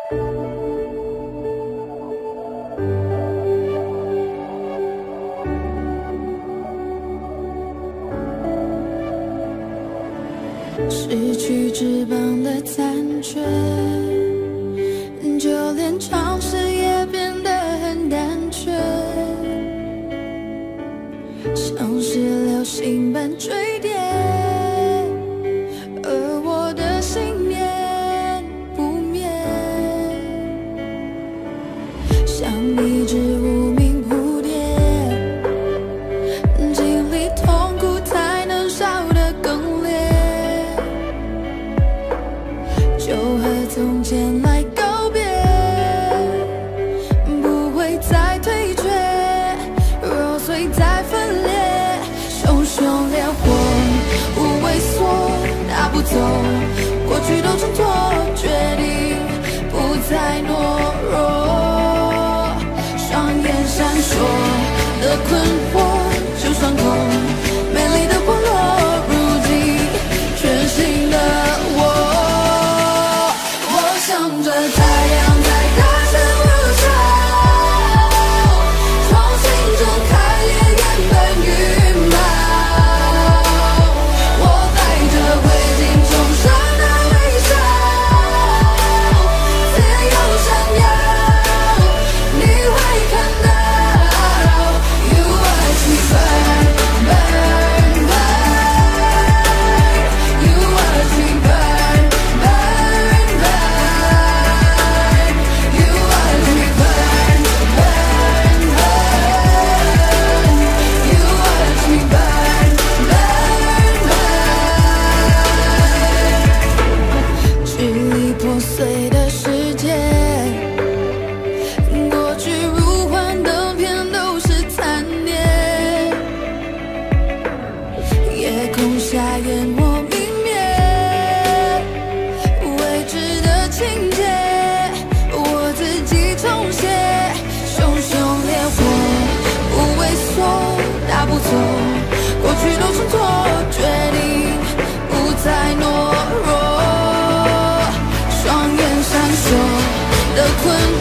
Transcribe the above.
失去翅膀的残缺，就连尝试也变得很单纯，像是流星般坠跌，而我的信念不灭，像一只无名蝴蝶，经历痛苦才能烧得更烈。就和从前来告别，不会再退却，揉碎再分裂，熊熊烈火无畏缩，拿不走过去都挣脱，决定不再懦弱，双眼闪烁的困惑，就算空美丽的破落，如今全新的我，向着太阳在大声呼啸，从心中开烈焰般羽毛，我带着灰烬重生的微笑，自由闪耀，你会看到 You watch me burn burn burn You watch me burn burn burn You watch me burn burn burn You watch me burn burn burn 支离破碎的世界，过去如幻灯片都是残念，夜空下淹没明灭，未知的情节我自己重写，熊熊烈火不畏缩，拿不走过去都挣脱，决定不再懦弱，双眼闪烁的困